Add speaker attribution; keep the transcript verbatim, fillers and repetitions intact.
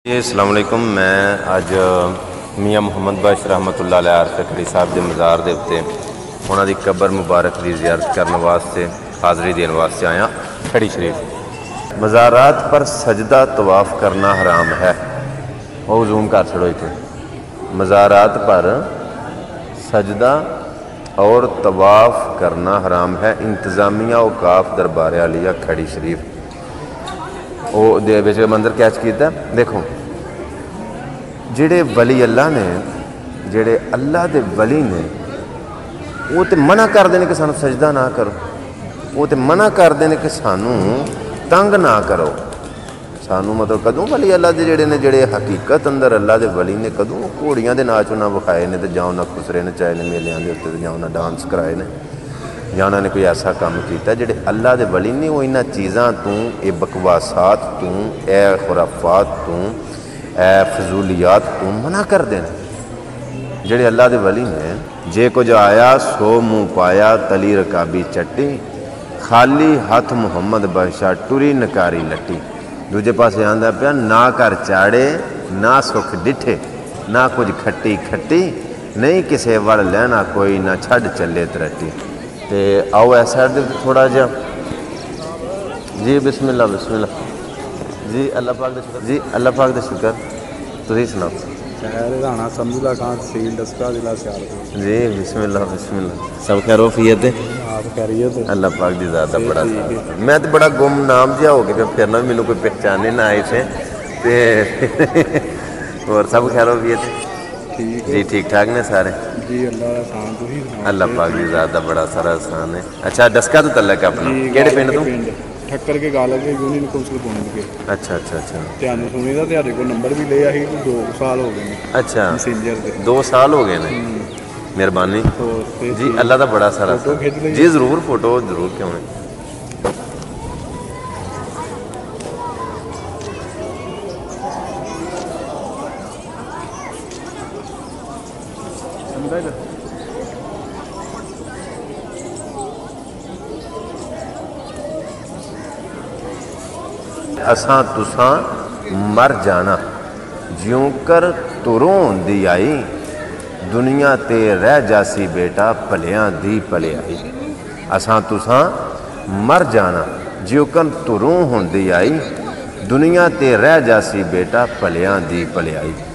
Speaker 1: جی السلام علیکم۔ میں اج میاں محمد بخش رحمت اللہ علیہ عارف کھڑی صاحب کے مزار کے اتنے انہوں کی قبر مبارک کی زیارت کرنے واسطے حاضری دین واسطے آیا کھڑی شریف۔ مزارات پر سجدہ طواف کرنا حرام ہے۔ وہ زوم کر چھڑو اتنے۔ مزارات پر سجدہ اور طواف کرنا حرام ہے۔ انتظامیہ اوقاف دربار عالیہ کھڑی شریف وہ دے منظر کیچ کیتا ہے۔ دیکھو جڑے ولی اللہ نے جڑے اللہ دے ولی نے وہ تو منع کر دینے کہ سانو سجدہ نہ کرو، وہ تو منع کر دینے کہ سانو تنگ نہ کرو۔ سانو مطلب کدوں ولی اللہ دے جڑے نے جڑے حقیقت اندر اللہ دے ولی نے کدوں گھوڑیاں دے ناچ نہ وکھائے نے تے جاؤ نہ خسرے نے چائے نے میلیاں دے اتنے جاؤ نہ ڈانس کرائے نے یا انہوں نے کوئی ایسا کام کیتا جڑے اللہ دے ولی نے وہ انہاں چیزاں تو اے بکواسات تو اے خرافات تو اے فضولیات تو منع کر دینا۔ جڑے اللہ دے ولی نے جے کچھ آیا سو منہ پایا تلی رکابی چٹی خالی ہاتھ محمد بخشا ٹری نکاری لٹی۔ دوجے پاس آندا پیا نہ کر چاڑے نہ سکھ ڈٹھے نہ کچھ کھٹی کھٹی نہیں کسے وڑ لینا کوئی نہ چھڈ چلے ترٹی۔ تے آؤ ایسا تھوڑا جا جی بسم اللہ بسم اللہ جی اللہ پاک دے شکر جی اللہ پاک دے شکر تسی سناؤ۔ جی بسم اللہ بسم اللہ سب خیر وفیت ہے اللہ پاک دی ذات دا بڑا سارا۔ میں تو بڑا گم نام جہا ہو کے پھرنا بھی مینوں کوئی پہچانے نہ آئے تھے تے اور سب خیر وفیت ہے جی ٹھیک ٹھاک نے سارے
Speaker 2: جی اللہ
Speaker 1: اللہ پاک دی ذات دا بڑا سارا احسان ہے۔ اچھا ڈسکا تو تعلق ہے اپنا کہڑے پنڈ تو؟
Speaker 2: ٹھکر کے گال کے یونین کونسل پہنچ کے
Speaker 1: اچھا اچھا اچھا
Speaker 2: تھانوں سنی دا تہاڈے کو نمبر بھی لیا سی دو سال ہو گئے
Speaker 1: اچھا
Speaker 2: میسنجر تے
Speaker 1: دو سال ہو گئے نے مہربانی جی اللہ دا بڑا سارا جی ضرور فوٹو ضرور کیوں نہیں اساں تساں مر جانا جیوں کر ترون دی آئی دنیا تے رہ جاسی بیٹا پلیاں دی پلے آئی۔ اساں تساں مر جانا جیوں کر ترون ہون دی آئی دنیا تے رہ جاسی بیٹا پلیاں دی پلے آئی۔